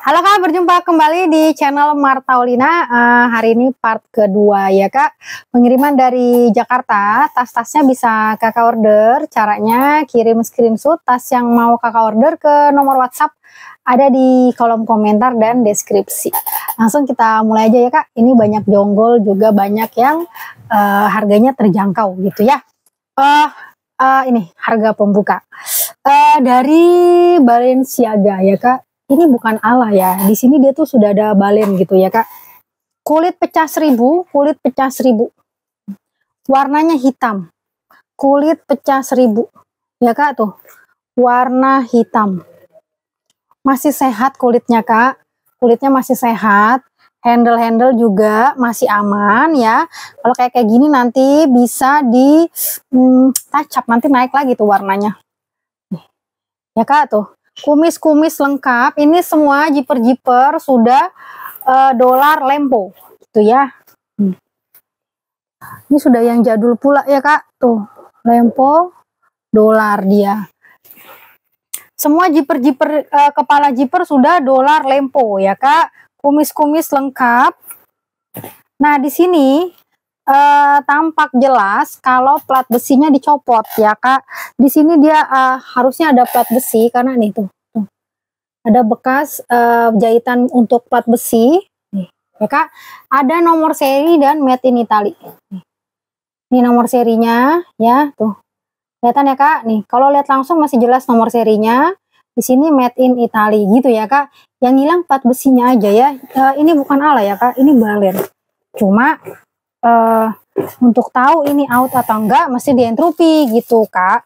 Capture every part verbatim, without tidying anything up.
Halo Kak, berjumpa kembali di channel Martaulina. uh, Hari ini part kedua ya Kak. Pengiriman dari Jakarta, tas-tasnya bisa Kakak order. Caranya kirim screenshot tas yang mau Kakak order ke nomor WhatsApp ada di kolom komentar dan deskripsi. Langsung kita mulai aja ya Kak. Ini banyak jonggol, juga banyak yang uh, harganya terjangkau gitu ya. uh, uh, Ini harga pembuka uh, dari Balenciaga ya Kak. Ini bukan ala ya, di sini dia tuh sudah ada balen gitu ya Kak. Kulit pecah seribu, kulit pecah seribu, warnanya hitam, kulit pecah seribu ya Kak, tuh warna hitam, masih sehat kulitnya Kak, kulitnya masih sehat, handle-handle juga masih aman ya. Kalau kayak kayak gini nanti bisa di hmm, touch up, nanti naik lagi tuh warnanya ya Kak. Tuh kumis-kumis lengkap, ini semua jiper-jiper sudah uh, dolar lempo gitu ya. hmm. Ini sudah yang jadul pula ya Kak, tuh lempo dolar dia. Semua jiper-jiper uh, kepala jiper sudah dolar lempo ya Kak, kumis-kumis lengkap. Nah di sini uh, tampak jelas kalau plat besinya dicopot ya Kak. Di sini dia uh, harusnya ada plat besi karena nih tuh, tuh ada bekas uh, jahitan untuk plat besi nih ya Kak. Ada nomor seri dan made in Italy. Nih. Ini nomor serinya ya, tuh kelihatan ya Kak. Nih kalau lihat langsung masih jelas nomor serinya. Di sini made in Italy gitu ya Kak. Yang hilang plat besinya aja ya. Uh, ini bukan ala ya Kak, ini balen. Cuma uh, untuk tahu ini out atau enggak mesti di entropy gitu Kak.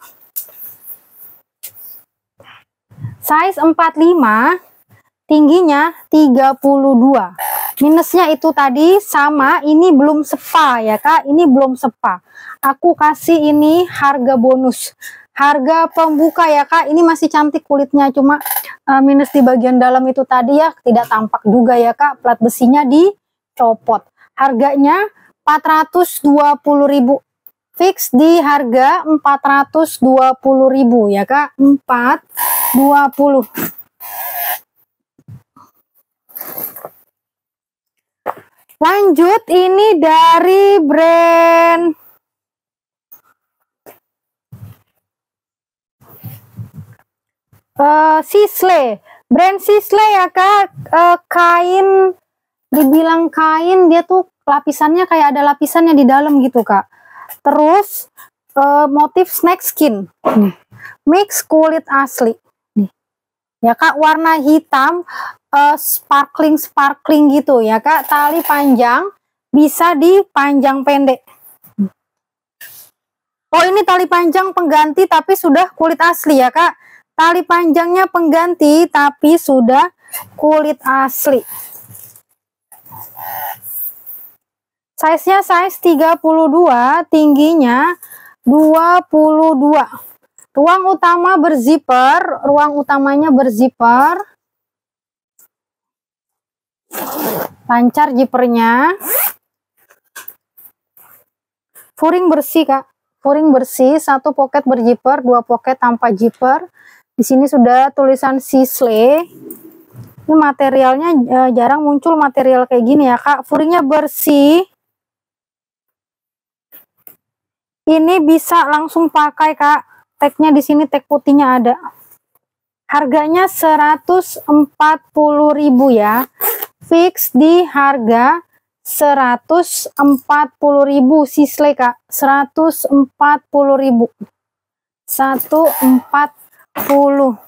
Size empat puluh lima, tingginya tiga puluh dua. Minusnya itu tadi sama, ini belum sepa ya Kak, ini belum sepa. Aku kasih ini harga bonus, harga pembuka ya Kak. Ini masih cantik kulitnya, cuma uh, minus di bagian dalam itu tadi ya, tidak tampak juga ya Kak, plat besinya dicopot. Harganya empat ratus dua puluh ribu, fix di harga empat ratus dua puluh ribu ya Kak, empat ratus dua puluh. Lanjut, ini dari brand uh, Sisley, brand Sisley ya Kak. uh, kain, dibilang kain, dia tuh lapisannya kayak ada lapisannya di dalam gitu Kak. Terus uh, motif snake skin nih, mix kulit asli nih ya Kak, warna hitam, uh, sparkling sparkling gitu ya Kak. Tali panjang, bisa dipanjang pendek. Oh ini tali panjang pengganti tapi sudah kulit asli ya Kak. Tali panjangnya pengganti tapi sudah kulit asli. Size-nya size tiga puluh dua, tingginya dua puluh dua. Ruang utama berzipper, ruang utamanya berzipper. Lancar zippernya. Furing bersih Kak, furing bersih, satu pocket berzipper, dua pocket tanpa zipper. Di sini sudah tulisan Sisley. Ini materialnya eh, jarang muncul material kayak gini ya Kak. Furingnya bersih. Ini bisa langsung pakai Kak. Tagnya di sini, tag putihnya ada. Harganya seratus empat puluh ribu ya. Fix di harga seratus empat puluh ribu Sisley Kak. seratus empat puluh ribu. seratus empat puluh.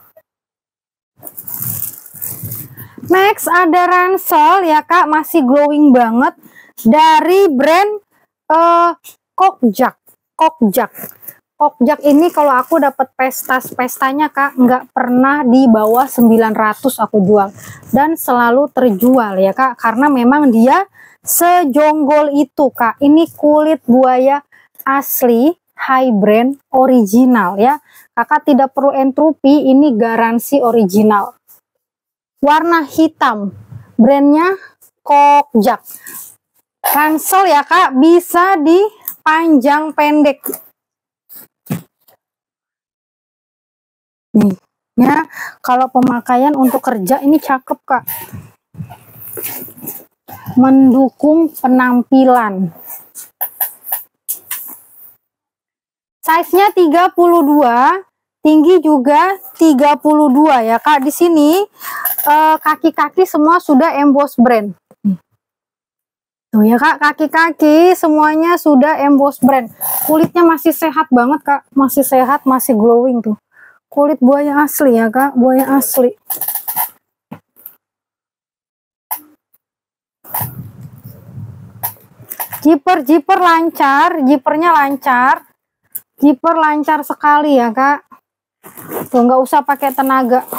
Next ada ransel ya Kak, masih glowing banget dari brand uh, Kokjak. Kokjak. Kokjak ini kalau aku dapat pesta-pestanya Kak, nggak pernah di bawah sembilan ratus aku jual. Dan selalu terjual ya Kak, karena memang dia sejonggol itu Kak. Ini kulit buaya asli, high brand, original ya. Kakak tidak perlu entropy, ini garansi original. Warna hitam, brandnya Kokjak. Ransel ya Kak, bisa di panjang pendek nih Ya, kalau pemakaian untuk kerja ini cakep Kak. Mendukung penampilan. Size-nya tiga puluh dua, tinggi juga tiga puluh dua ya Kak. Di sini kaki-kaki eh, semua sudah emboss brand. Tuh ya Kak, kaki-kaki semuanya sudah emboss brand. Kulitnya masih sehat banget Kak, masih sehat, masih glowing tuh. Kulit buaya asli ya Kak, buaya asli. Zipper-zipper lancar, zippernya lancar. Zipper lancar sekali ya Kak. Tuh nggak usah pakai tenaga.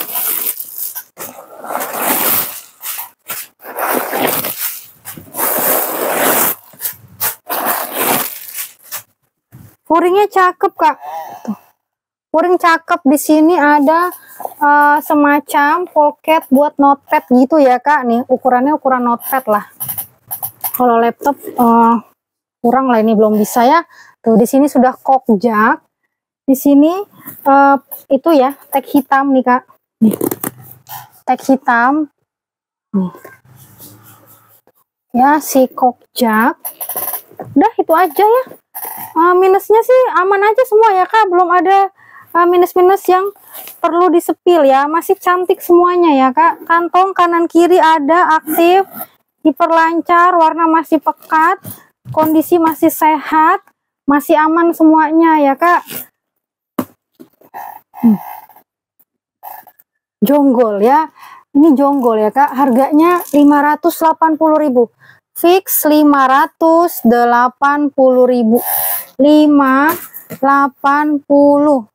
Furingnya cakep Kak. Tuh. Furing cakep. Di sini ada uh, semacam pocket buat notepad gitu ya Kak. Nih ukurannya ukuran notepad lah. Kalau laptop uh, kurang lah, ini belum bisa ya. Tuh di sini sudah cork jack. Di sini uh, itu ya tag hitam nih Kak. Nih. Tag hitam. Nih. Ya si cork jack. Udah itu aja ya. Uh, minusnya sih aman aja semua ya Kak, belum ada minus-minus uh, yang perlu disepil ya, masih cantik semuanya ya Kak. Kantong kanan kiri ada aktif, diperlancar, warna masih pekat, kondisi masih sehat, masih aman semuanya ya Kak. hmm. Jonggol ya, ini jonggol ya Kak, harganya lima ratus delapan puluh ribu. Fix lima ratus delapan puluh ribu. lima ratus delapan puluh.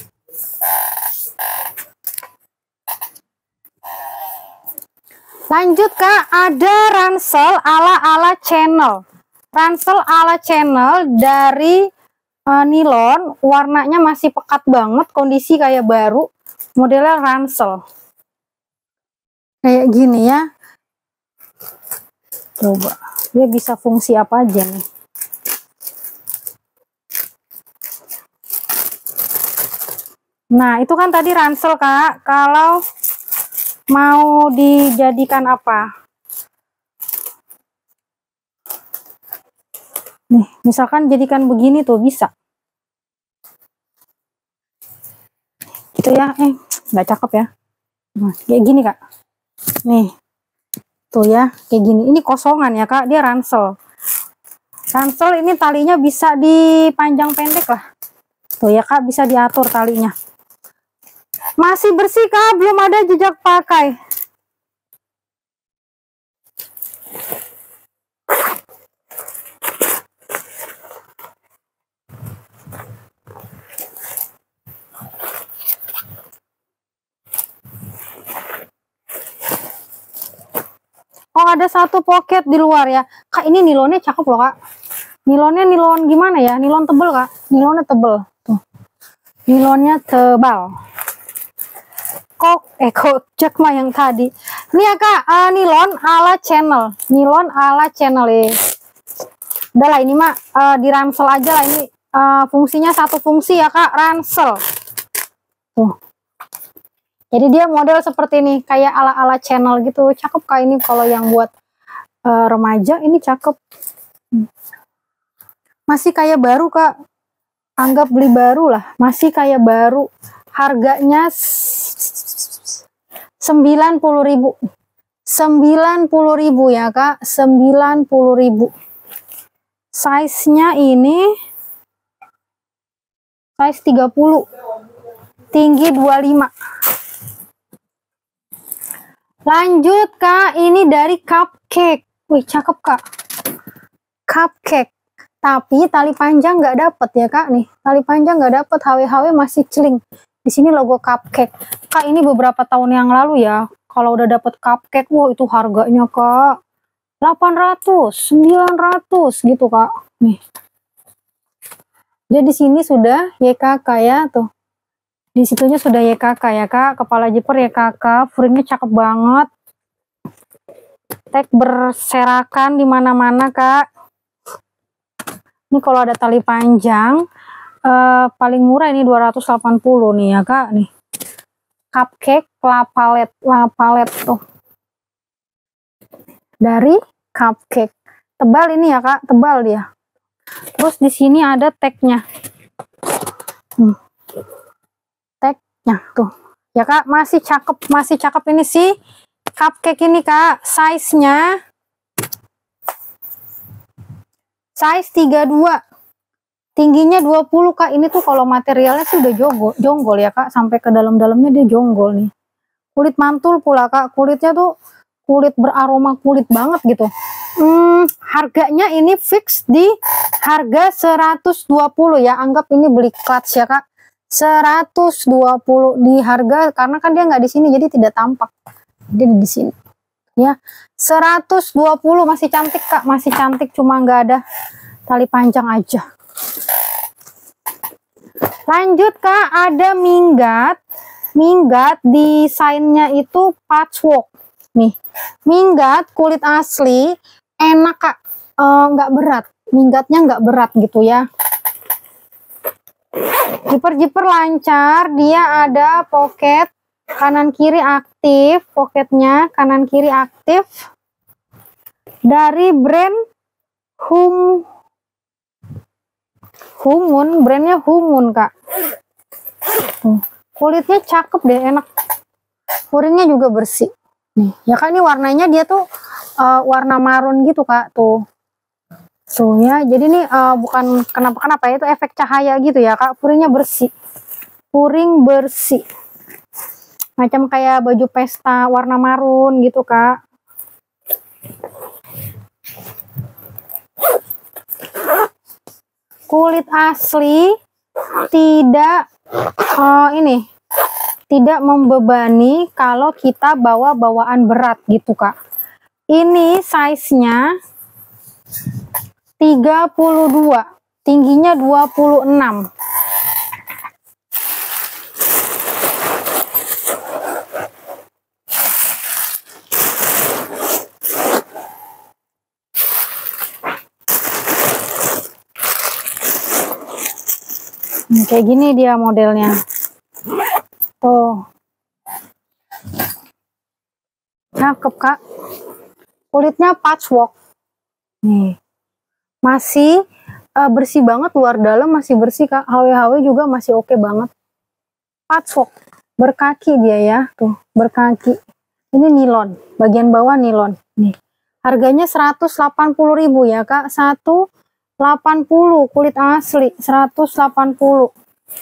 Lanjut Kak, ada ransel ala-ala channel. Ransel ala channel dari uh, nilon, warnanya masih pekat banget, kondisi kayak baru. Modelnya ransel. Kayak gini ya. Coba, dia bisa fungsi apa aja nih. Nah, itu kan tadi ransel Kak. Kalau mau dijadikan apa? Nih, misalkan jadikan begini tuh bisa. Gitu ya, eh, nggak cakep ya. Nah, kayak gini Kak. Nih. Tuh ya, kayak gini. Ini kosongan ya Kak, dia ransel. Ransel ini talinya bisa dipanjang pendek lah. Tuh ya Kak, bisa diatur talinya. Masih bersih Kak, belum ada jejak pakai. Oh, ada satu pocket di luar ya Kak. Ini nilonnya cakep loh Kak. Nilonnya nilon gimana ya, nilon tebel Kak. Nilonnya tebel tuh. Nilonnya tebal. Kok eh kok cek mah yang tadi. Ini ya Kak, uh, nilon ala channel. Nilon ala channel ya. Udah lah ini mah uh, di ransel aja lah ini. Uh, fungsinya satu fungsi ya Kak, ransel. Tuh. Jadi dia model seperti ini, kayak ala-ala channel gitu. Cakep Kak ini kalau yang buat uh, remaja ini cakep. Masih kayak baru Kak. Anggap beli baru lah, masih kayak baru. Harganya sembilan puluh ribu. sembilan puluh ribu ya Kak, sembilan puluh ribu. Size-nya ini size tiga puluh. Tinggi dua puluh lima. Lanjut Kak, ini dari Cupcake. Wih cakep Kak. Cupcake. Tapi tali panjang nggak dapet ya Kak nih. Tali panjang nggak dapet, H W H W masih celing. Di sini logo Cupcake. Kak ini beberapa tahun yang lalu ya. Kalau udah dapet Cupcake, wah itu harganya Kak delapan ratus, sembilan ratus gitu Kak. Nih. Jadi di sini sudah Y K K ya tuh. Di situnya sudah Y K K ya Kak, kepala zipper Y K K, furingnya cakep banget. Tag berserakan di mana-mana Kak. Ini kalau ada tali panjang, uh, paling murah ini dua ratus delapan puluh nih ya Kak nih. Cupcake La Palette, La Palette tuh. Dari Cupcake. Tebal ini ya Kak, tebal dia. Terus di sini ada tagnya. Hmm. Tagnya tuh. Ya Kak, masih cakep, masih cakep ini sih. Cupcake ini Kak, size-nya size tiga puluh dua. Tingginya dua puluh Kak. Ini tuh kalau materialnya sih udah jonggol, jonggol ya Kak, sampai ke dalam-dalamnya dia jonggol nih. Kulit mantul pula Kak, kulitnya tuh kulit beraroma kulit banget gitu. Hmm, harganya ini fix di harga seratus dua puluh ya. Anggap ini beli clutch ya Kak. seratus dua puluh di harga, karena kan dia nggak di sini jadi tidak tampak. Dia di sini. Ya, seratus dua puluh masih cantik Kak, masih cantik, cuma nggak ada tali panjang aja. Lanjut Kak, ada minggat. Minggat desainnya itu patchwork. Nih, minggat kulit asli, enak Kak, nggak e, berat. Minggatnya nggak berat gitu ya. Jiper-jiper lancar, dia ada pocket kanan kiri aktif, pocketnya kanan kiri aktif. Dari brand Hum Humun, brandnya Humun Kak. Tuh, kulitnya cakep deh, enak. Puringnya juga bersih. Nih, ya kan ini warnanya dia tuh uh, warna marun gitu Kak, tuh. Tuh ya, jadi ini uh, bukan kenapa-kenapa ya, itu efek cahaya gitu ya Kak. Puringnya bersih. Puring bersih. Macam kayak baju pesta warna marun gitu Kak. Kulit asli, tidak uh, ini tidak membebani kalau kita bawa bawaan berat gitu Kak. Ini size-nya tiga puluh dua, tingginya dua puluh enam. Nah, kayak gini dia modelnya. Tuh. Cakep Kak. Kulitnya patchwork. Nih. Masih uh, bersih banget, luar dalam masih bersih Kak. H W H W juga masih oke banget. Patchwork. Berkaki dia ya. Tuh, berkaki. Ini nilon. Bagian bawah nilon. Nih. Harganya seratus delapan puluh ribu ya Kak. seratus delapan puluh kulit asli, seratus delapan puluh.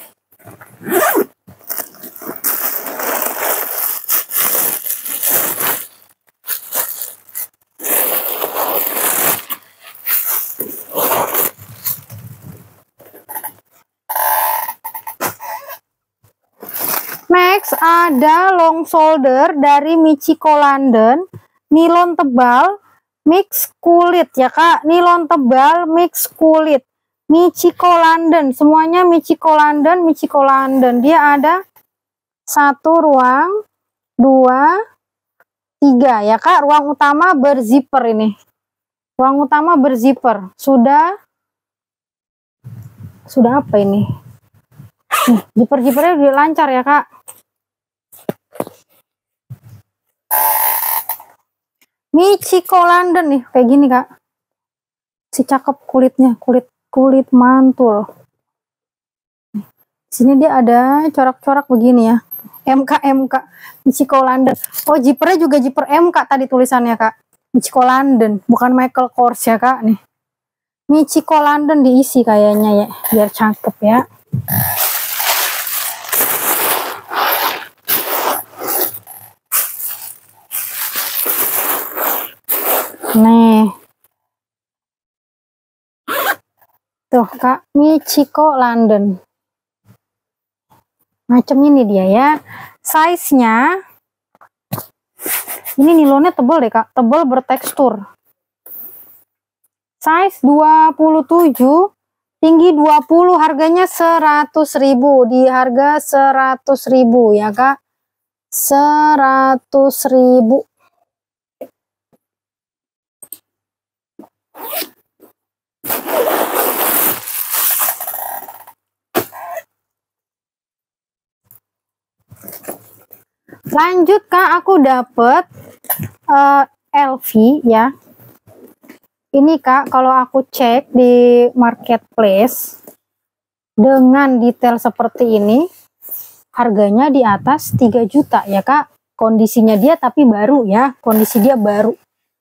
Next ada long shoulder dari Michiko London, nilon tebal mix kulit ya Kak, nilon tebal mix kulit, Michiko London, semuanya Michiko London, Michiko London. Dia ada satu ruang, dua, tiga ya Kak. Ruang utama berzipper ini, ruang utama berzipper. Sudah, sudah apa ini? Nih, zipper-zippernya udah lancar ya Kak. Michiko London nih, kayak gini Kak. Si cakep kulitnya, kulit kulit mantul. Nih, sini dia ada corak-corak begini ya. M K M K Michiko London. Oh, zippernya juga zipper M K tadi tulisannya Kak. Michiko London, bukan Michael Kors ya Kak nih. Michiko London diisi kayaknya ya, biar cakep ya. Nih. Tuh Kak, Michiko London. Macam ini dia ya. Size-nya ini nilonnya tebal deh Kak, tebal bertekstur. Size dua puluh tujuh, tinggi dua puluh, harganya seratus ribu, di harga seratus ribu ya Kak. seratus ribu. Lanjut Kak, aku dapet uh, L V ya. Ini Kak, kalau aku cek di marketplace dengan detail seperti ini, harganya di atas tiga juta ya Kak. Kondisinya dia tapi baru ya, kondisi dia baru.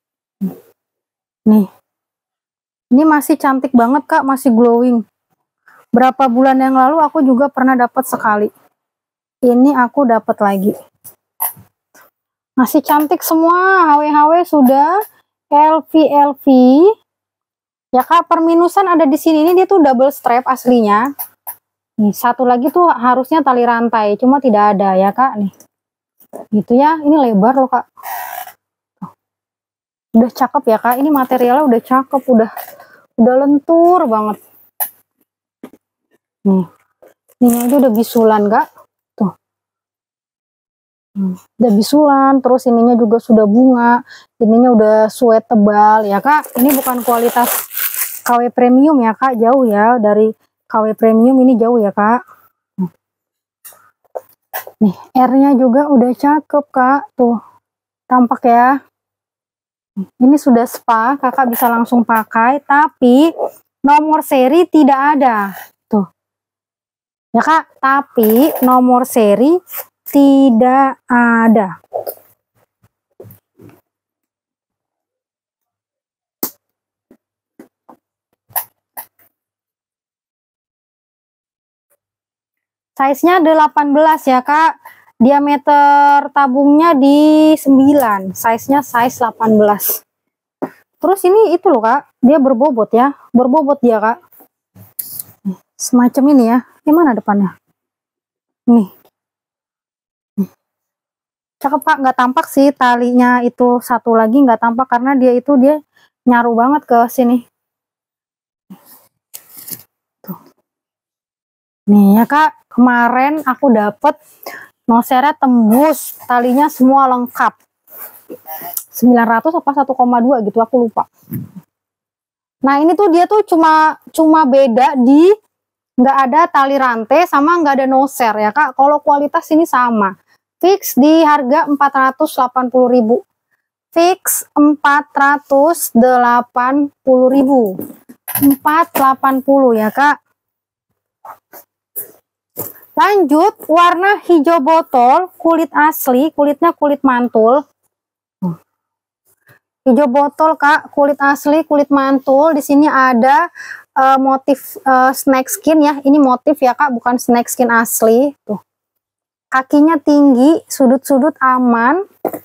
Nih. Ini masih cantik banget Kak, masih glowing. Berapa bulan yang lalu aku juga pernah dapat sekali. Ini aku dapat lagi. Masih cantik semua, H W H W sudah, L V L V. Ya Kak, perminusan ada di sini. Ini dia tuh double strap aslinya. Nih, satu lagi tuh harusnya tali rantai, cuma tidak ada ya Kak nih. Gitu ya, ini lebar loh Kak. Udah cakep ya Kak, ini materialnya udah cakep, udah udah lentur banget. Nih, ini aja udah bisulan Kak. Tuh. Hmm, udah bisulan, terus ininya juga sudah bunga, ininya udah suede tebal ya Kak. Ini bukan kualitas K W premium ya Kak, jauh ya dari K W premium, ini jauh ya Kak. Nih, R-nya juga udah cakep Kak, tuh tampak ya. Ini sudah spa, kakak bisa langsung pakai, tapi nomor seri tidak ada. Tuh. Ya Kak, tapi nomor seri tidak ada. Size-nya delapan belas ya Kak. Diameter tabungnya di sembilan. Size-nya size delapan belas. Terus ini itu loh Kak, dia berbobot ya. Berbobot dia Kak. Semacam ini ya. Gimana depannya? Nih. Cakep Kak, nggak tampak sih talinya itu satu lagi nggak tampak karena dia itu dia nyaru banget ke sini. Tuh. Nih ya Kak, kemarin aku dapet nosera tembus, talinya semua lengkap. sembilan ratus apa satu koma dua gitu, aku lupa. Nah, ini tuh dia tuh cuma cuma beda di nggak ada tali rantai sama nggak ada noser ya Kak. Kalau kualitas ini sama. Fix di harga empat ratus delapan puluh ribu. Fix empat ratus delapan puluh ribu. empat ratus delapan puluh ya Kak. Lanjut, warna hijau botol, kulit asli, kulitnya kulit mantul. Hijau botol Kak, kulit asli, kulit mantul. Di sini ada uh, motif uh, snake skin ya. Ini motif ya Kak, bukan snake skin asli. Tuh. Kakinya tinggi, sudut-sudut aman.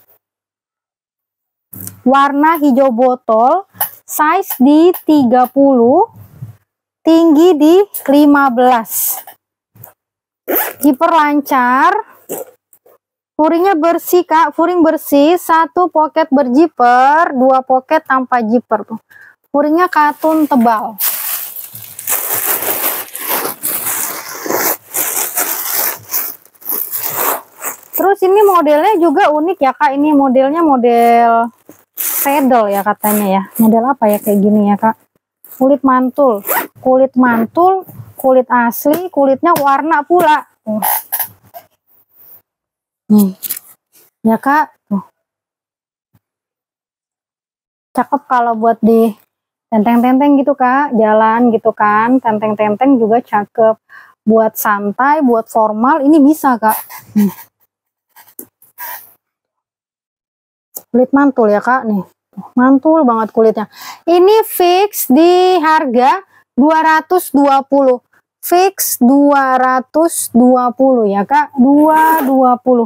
Warna hijau botol, size di tiga puluh, tinggi di lima belas. Zipper lancar, furingnya bersih Kak, furing bersih, satu pocket berzipper, dua pocket tanpa zipper tuh. Furingnya katun tebal. Terus ini modelnya juga unik ya Kak, ini modelnya model saddle ya katanya ya. Model apa ya kayak gini ya Kak? Kulit mantul, kulit mantul. Kulit asli, kulitnya warna pula. Tuh. Nih. Ya Kak. Tuh. Cakep kalau buat di tenteng-tenteng gitu Kak. Jalan gitu kan. Tenteng-tenteng juga cakep. Buat santai, buat formal, ini bisa Kak. Nih. Kulit mantul ya Kak. Nih. Mantul banget kulitnya. Ini fix di harga dua ratus dua puluh. Fix dua ratus dua puluh ya Kak, dua ratus dua puluh.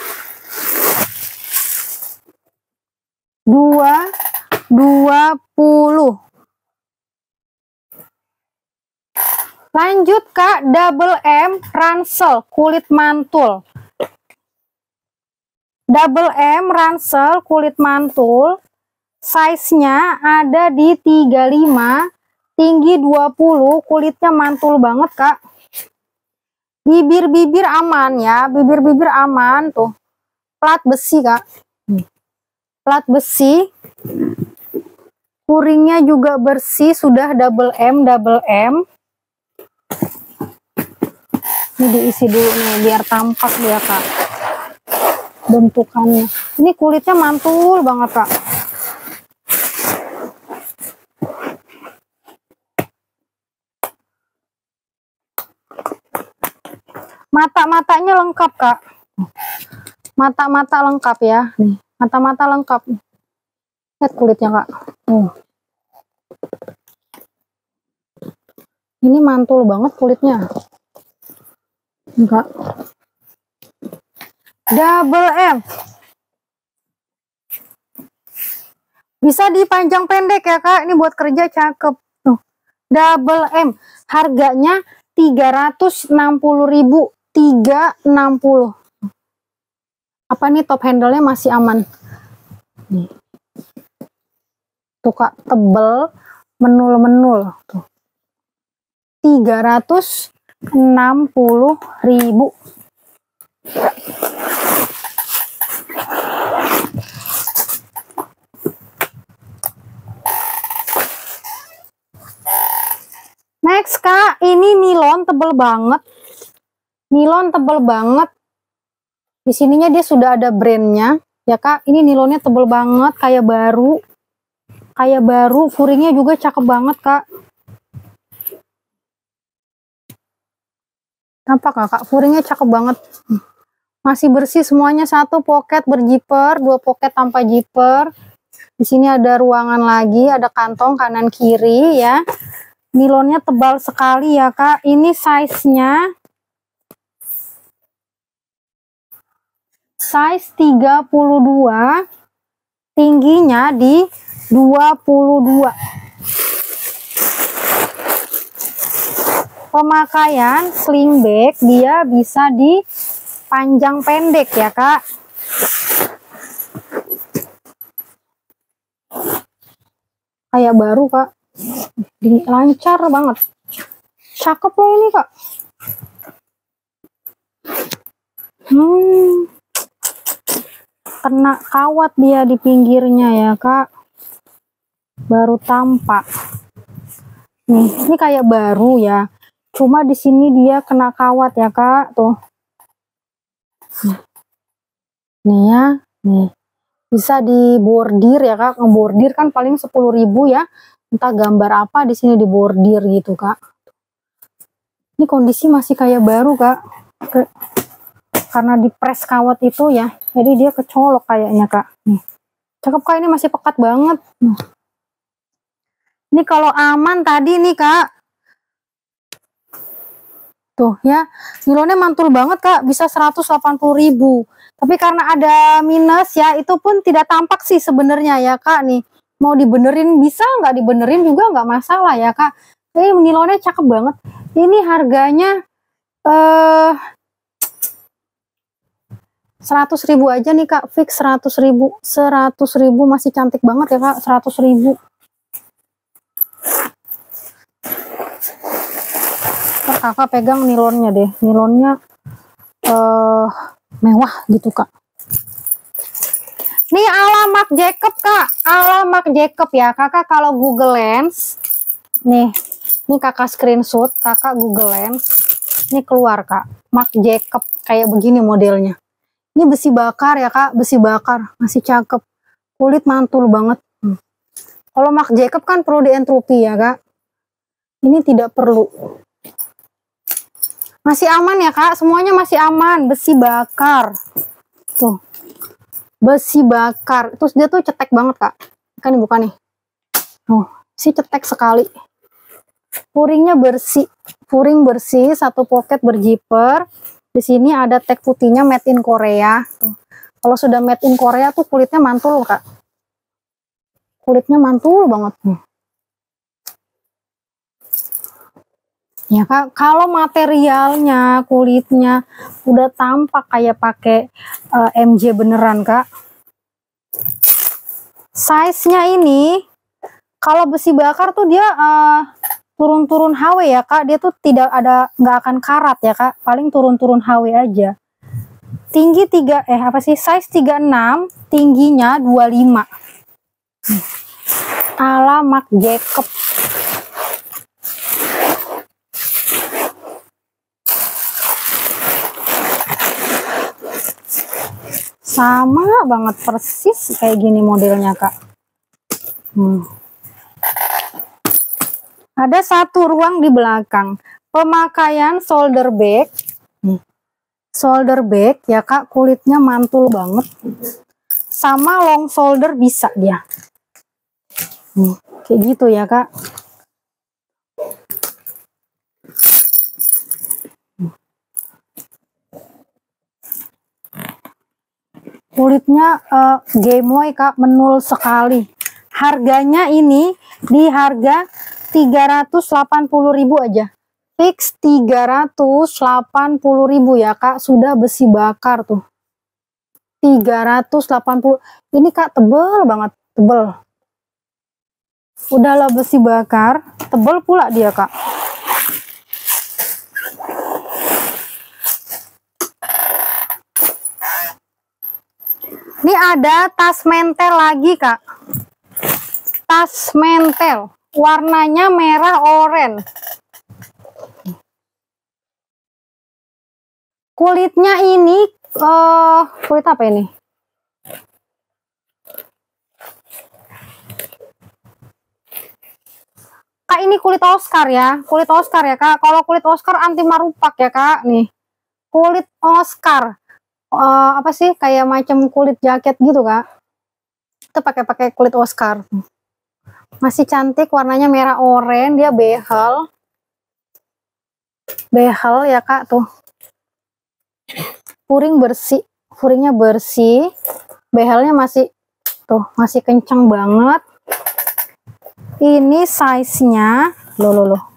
dua ratus dua puluh. Lanjut Kak, double M ransel kulit mantul. Double M ransel kulit mantul. Size-nya ada di tiga puluh lima. Tinggi dua puluh, kulitnya mantul banget Kak. Bibir-bibir aman ya, bibir-bibir aman tuh. Plat besi Kak. Plat besi. Furingnya juga bersih, sudah double M, double M. Ini diisi dulu nih biar tampak dia Kak. bentukannya. Ini kulitnya mantul banget kak. Mata-matanya lengkap kak. Mata-mata lengkap ya. Nih, mata-mata lengkap. Lihat kulitnya kak. Uh. Ini mantul banget kulitnya. Enggak. Double M. Bisa dipanjang pendek ya kak. Ini buat kerja cakep. Tuh. Double M. Harganya tiga ratus enam puluh ribu. tiga ratus enam puluh. Apa nih, top handle-nya masih aman. Nih. Tuh kak, tebel, menul-menul. Tuh. tiga ratus enam puluh ribu. Next kak, ini nilon tebel banget. Nilon tebel banget. Di sininya dia sudah ada brandnya, ya kak. Ini nilonnya tebel banget, kayak baru, kayak baru. Furingnya juga cakep banget kak. Nampak gak kak? Furingnya cakep banget. Masih bersih semuanya. Satu pocket berzipper, dua pocket tanpa zipper. Di sini ada ruangan lagi, ada kantong kanan kiri ya. Nilonnya tebal sekali ya kak. Ini size-nya size tiga puluh dua, tingginya di dua puluh dua. Pemakaian sling bag, dia bisa dipanjang pendek ya kak. Kayak baru kak. Lancar banget. Cakep loh ini kak. Hmm. Kena kawat dia di pinggirnya ya kak. Baru tampak. Nih, ini kayak baru ya. Cuma di sini dia kena kawat ya kak. Tuh. Nih ya. Nih. Bisa dibordir ya kak. Ngebordir kan paling sepuluh ribu ya. Entah gambar apa di sini dibordir gitu kak. Ini kondisi masih kayak baru kak. Ke, karena di press kawat itu ya. Jadi dia kecolok kayaknya kak. Nih. Cakep kak, ini masih pekat banget. Nih. Ini kalau aman tadi nih kak. Tuh ya. Nilonnya mantul banget kak. Bisa seratus delapan puluh ribu. Tapi karena ada minus ya. Itu pun tidak tampak sih sebenarnya ya kak nih. Mau dibenerin bisa, nggak dibenerin juga nggak masalah ya kak. Ini nilonnya cakep banget. Ini harganya eh seratus ribu aja nih kak. Fix seratus ribu. seratus ribu masih cantik banget ya kak. seratus ribu. Ntar kakak pegang nilonnya deh. Nilonnya eh mewah gitu kak. Nih ala Marc Jacob kak, ala Marc Jacob ya kakak. Kalau Google Lens, nih, ini kakak screenshot, kakak Google Lens, ini keluar kak, Marc Jacob kayak begini modelnya. Ini besi bakar ya kak, besi bakar, masih cakep, kulit mantul banget. Hmm. Kalau Marc Jacob kan perlu dientropi ya kak, ini tidak perlu. Masih aman ya kak, semuanya masih aman, besi bakar, tuh. Besi bakar, terus dia tuh cetek banget kak, kan ini bukan nih, oh si cetek sekali. Furingnya bersih, furing bersih, satu pocket berzipper. Di sini ada tag putihnya made in Korea. Kalau sudah made in Korea tuh kulitnya mantul kak, kulitnya mantul banget. Ya kak, kalau materialnya, kulitnya udah tampak kayak pakai uh, M J beneran kak. Size-nya ini, kalau besi bakar tuh dia turun-turun uh, H W ya kak. Dia tuh tidak ada, nggak akan karat ya kak. Paling turun-turun H W aja. Tinggi tiga, eh apa sih? Size tiga puluh enam, tingginya dua puluh lima. Ala Marc Jacob. sama banget persis kayak gini modelnya kak. hmm. Ada satu ruang di belakang. Pemakaian shoulder bag. Nih. Shoulder bag ya kak, kulitnya mantul banget. Sama long shoulder bisa dia. Nih, kayak gitu ya kak. Kulitnya uh, gemoy kak, menul sekali. Harganya ini di harga tiga ratus delapan puluh ribu aja. Fix tiga ratus delapan puluh ribu ya kak. Sudah besi bakar tuh. tiga ratus delapan puluh. Ini kak tebel banget, tebel. Udahlah besi bakar, tebel pula dia kak. Ini ada tas mentel lagi kak. Tas mentel, warnanya merah oranye. Kulitnya ini, uh, kulit apa ini? Kak ini kulit Oscar ya, kulit Oscar ya kak. Kalau kulit Oscar anti marupak ya kak. Nih, kulit Oscar. Uh, apa sih kayak macam kulit jaket gitu kak, itu pakai-pakai kulit Oscar, masih cantik, warnanya merah oranye, dia behel behel ya kak tuh, furing bersih, furingnya bersih, behelnya masih tuh masih kencang banget. Ini size nya loh loh loh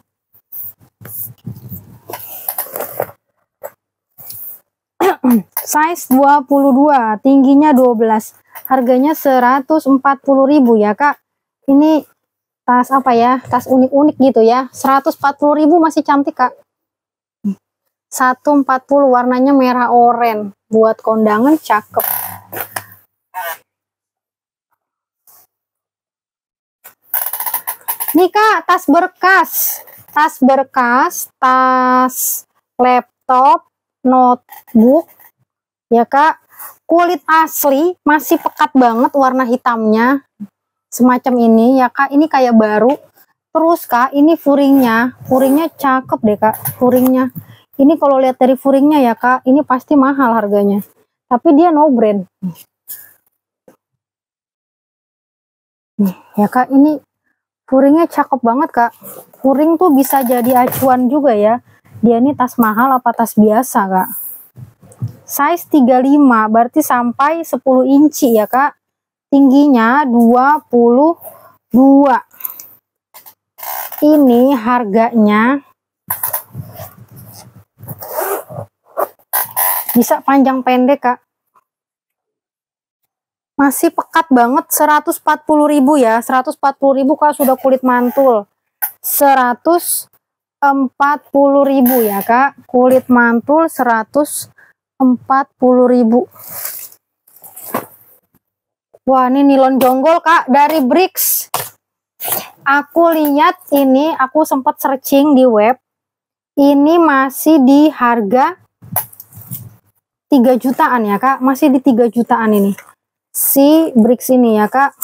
size dua puluh dua, tingginya dua belas, harganya seratus empat puluh ribu ya kak. Ini tas apa ya, tas unik-unik gitu ya, seratus empat puluh ribu masih cantik kak. Seratus empat puluh, warnanya merah oranye, buat kondangan cakep. Nih kak, tas berkas, tas berkas, tas laptop, notebook ya kak, kulit asli, masih pekat banget warna hitamnya, semacam ini ya kak. Ini kayak baru. Terus kak, ini furingnya, furingnya cakep deh kak, furingnya. Ini kalau lihat dari furingnya ya kak, ini pasti mahal harganya, tapi dia no brand. Nih ya kak, ini furingnya cakep banget kak. Furing tuh bisa jadi acuan juga ya, dia ini tas mahal apa tas biasa kak. Size tiga puluh lima, berarti sampai sepuluh inci ya kak. Tingginya dua puluh dua. Ini harganya bisa panjang pendek kak. Masih pekat banget, seratus empat puluh ribu ya. seratus empat puluh ribu kak, sudah kulit mantul. seratus empat puluh ribu ya kak. Kulit mantul seratus empat puluh ribu. Wah, ini nilon jonggol kak, dari Bricks. Aku lihat ini, aku sempat searching di web. Ini masih di harga tiga jutaan ya kak, masih di tiga jutaan ini. Si Bricks ini ya kak.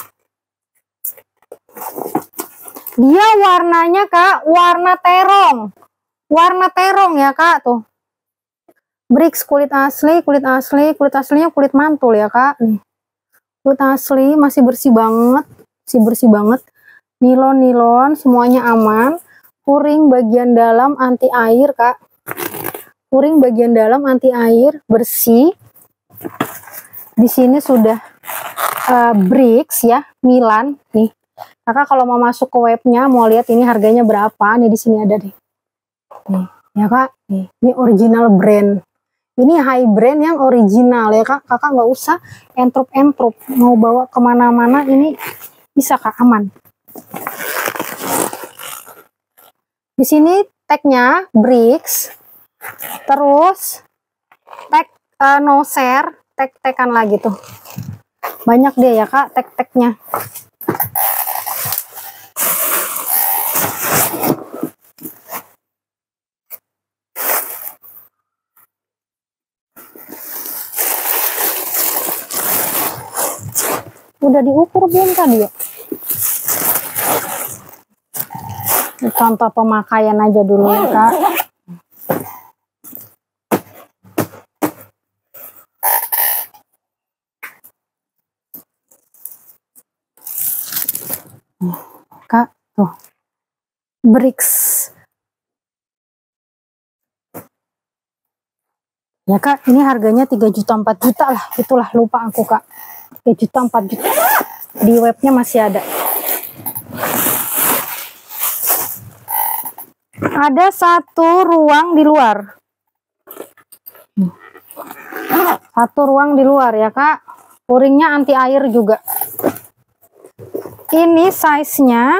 Dia warnanya kak, warna terong. Warna terong ya kak tuh. Bricks kulit asli, kulit asli, kulit aslinya kulit mantul ya kak. Nih. Kulit asli, masih bersih banget, masih bersih banget. Nilon-nilon, semuanya aman. Furing bagian dalam anti air kak. Furing bagian dalam anti air, bersih. Di sini sudah uh, Bricks ya, Milan nih. Kakak kalau mau masuk ke webnya, mau lihat ini harganya berapa, nih di sini ada deh. Nih, ya kak, nih, ini original brand. Ini high brand yang original ya kak. Kakak nggak usah entrup-entrup, mau bawa kemana-mana ini bisa kak, aman. Di sini tagnya Bricks, terus tag uh, no share, tag-tagan lagi tuh. Banyak deh ya kak tag-tagnya. Udah diukur belum tadi ya? Contoh pemakaian aja dulu ya Kak. Kak, tuh bricks ya Kak, ini harganya tiga juta empat juta lah, itulah lupa aku Kak, tiga juta empat juta, di webnya masih ada. Ada satu ruang di luar, satu ruang di luar ya Kak, puringnya anti air juga. Ini size-nya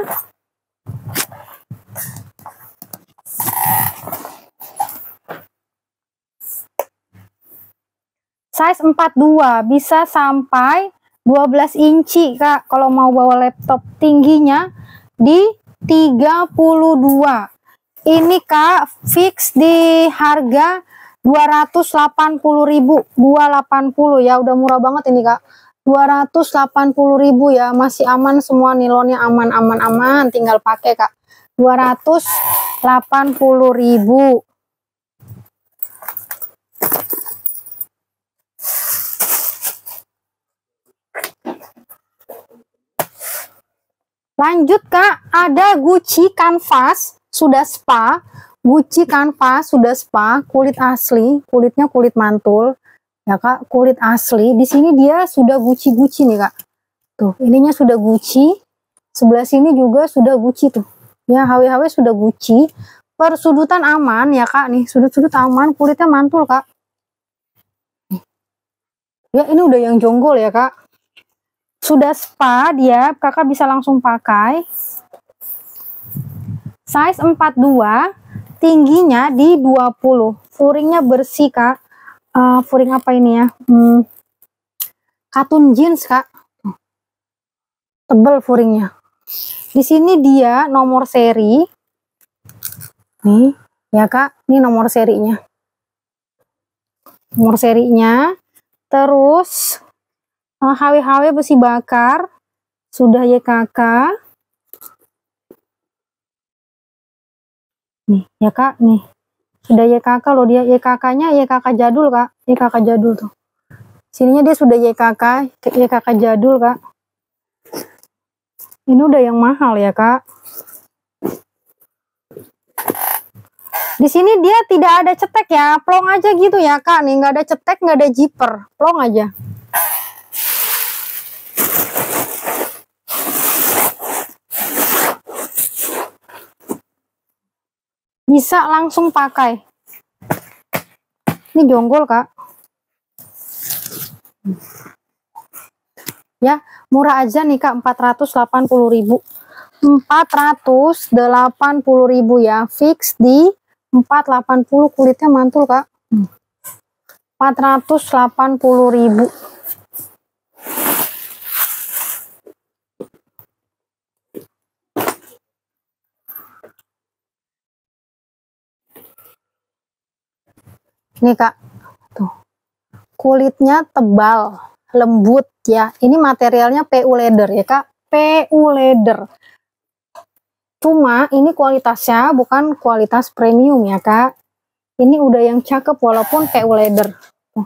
size empat puluh dua, bisa sampai dua belas inci Kak. Kalau mau bawa laptop, tingginya di tiga puluh dua. Ini Kak fix di harga dua ratus delapan puluh ribu, dua ratus delapan puluh ya, udah murah banget ini Kak. dua ratus delapan puluh ribu ya, masih aman semua, nilonnya aman aman aman, tinggal pakai Kak. dua ratus delapan puluh ribu. Lanjut Kak, ada Gucci Canvas sudah spa, Gucci Canvas sudah spa, kulit asli, kulitnya kulit mantul ya Kak, kulit asli. Di sini dia sudah Gucci-Gucci nih Kak. Tuh, ininya sudah Gucci. Sebelah sini juga sudah Gucci tuh. Ya, H W H W sudah Gucci. Persudutan aman ya Kak nih, sudut-sudut aman, kulitnya mantul Kak. Ya, ini udah yang jonggol ya Kak. Sudah spa dia, Kakak bisa langsung pakai. Size empat puluh dua, tingginya di dua puluh. Furingnya bersih Kak. Uh, furing apa ini ya? Hmm, katun jeans Kak. Tebel furingnya. Di sini dia nomor seri. Nih, ya Kak. Ini nomor serinya. Nomor serinya. Terus uh, H W H W besi bakar. Sudah Y K K. Nih, ya Kak, nih. Sudah Y K K loh dia. Y K K-nya Y K K jadul Kak. Y K K jadul tuh. Sininya dia sudah Y K K, Y K K jadul Kak. Ini udah yang mahal ya Kak. Di sini dia tidak ada cetek ya, plong aja gitu ya Kak. Nih nggak ada cetek, nggak ada zipper, plong aja. Bisa langsung pakai. Ini jonggol Kak. Ya, murah aja nih Kak, empat ratus delapan puluh ribu. empat ratus delapan puluh ribu ya, fix di empat ratus delapan puluh, kulitnya mantul Kak. empat ratus delapan puluh ribu. Nih Kak, tuh kulitnya tebal, lembut ya. Ini materialnya P U leather ya Kak, P U leather. Cuma ini kualitasnya bukan kualitas premium ya Kak. Ini udah yang cakep walaupun P U leather.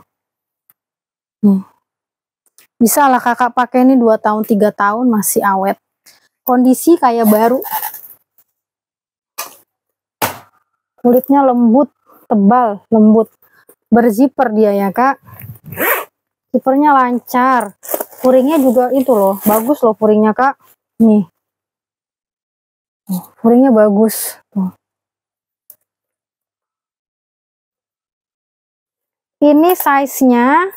Nih. Bisa lah Kakak pakai ini dua tahun tiga tahun masih awet. Kondisi kayak baru. Kulitnya lembut, tebal, lembut. Berzipper dia ya Kak. Zippernya lancar. Furingnya juga itu loh, bagus loh furingnya Kak. Nih. Furingnya bagus. Tuh. Ini size-nya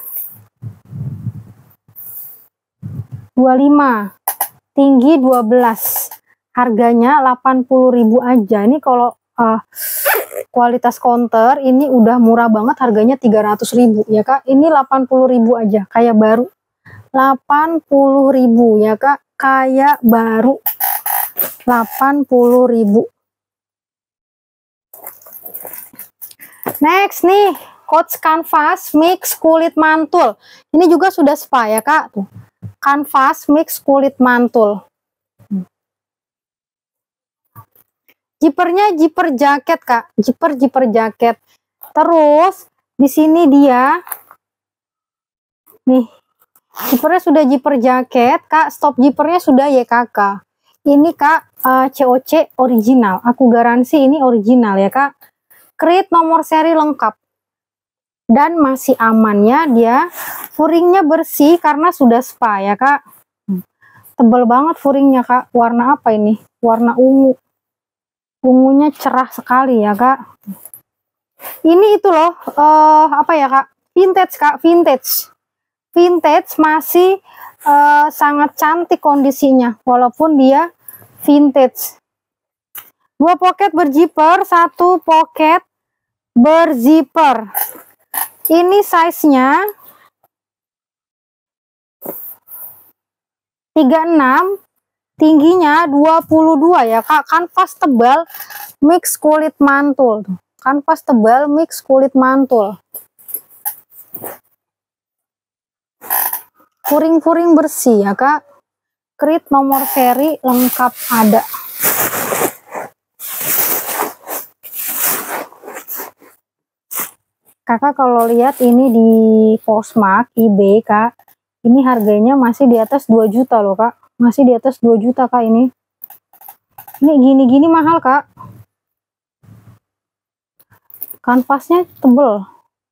dua puluh lima, tinggi dua belas. Harganya delapan puluh ribu aja. Ini kalau uh, kualitas counter ini udah murah banget, harganya tiga ratus ribu ya Kak. Ini delapan puluh ribu aja, kayak baru. delapan puluh ribu ya Kak, kayak baru. delapan puluh ribu. Next nih, Coach Canvas mix kulit mantul. Ini juga sudah spa ya Kak. Tuh. kanvas mix kulit mantul. Zippernya zipper jaket kak, zipper zipper jaket. Terus di sini dia, nih, zippernya sudah zipper jaket kak. Stop zippernya sudah Y K K. Ini kak uh, C O C original. Aku garansi ini original ya kak. Krit nomor seri lengkap dan masih aman ya dia. Furingnya bersih karena sudah spa ya kak. Tebal banget furingnya kak. Warna apa ini? Warna ungu. Ungunya cerah sekali ya kak. Ini itu loh uh, apa ya kak, vintage kak, vintage vintage masih uh, sangat cantik kondisinya walaupun dia vintage. Dua pocket berzipper, satu pocket berzipper. Ini size nya tiga puluh enam, tingginya dua puluh dua ya kak. Kanvas tebal mix kulit mantul. Kanvas tebal mix kulit mantul. Furing-furing bersih ya kak. Krit nomor seri lengkap ada. Kakak kalau lihat ini di Postmark, eBay kak, ini harganya masih di atas dua juta loh kak. Masih di atas dua juta kak ini. Ini gini-gini mahal kak. Kanvasnya tebel.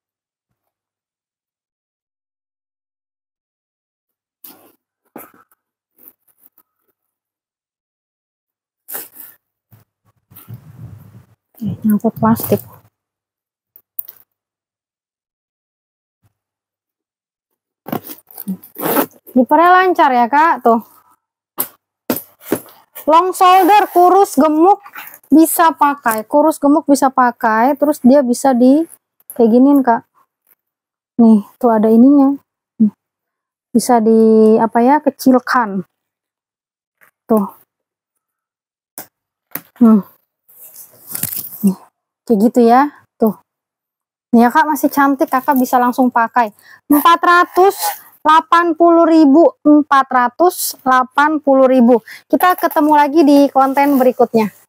Eh, nyangkut plastik. Zippernya lancar ya kak, tuh. Long shoulder, kurus gemuk bisa pakai, kurus gemuk bisa pakai, terus dia bisa di kayak giniin kak. Nih, tuh ada ininya. Bisa di apa ya, kecilkan. Tuh. Hmm. Nih, kayak gitu ya, tuh. Nih ya kak, masih cantik, kakak bisa langsung pakai. empat ratus delapan puluh ribu, empat ratus delapan puluh ribu. Kita ketemu lagi di konten berikutnya.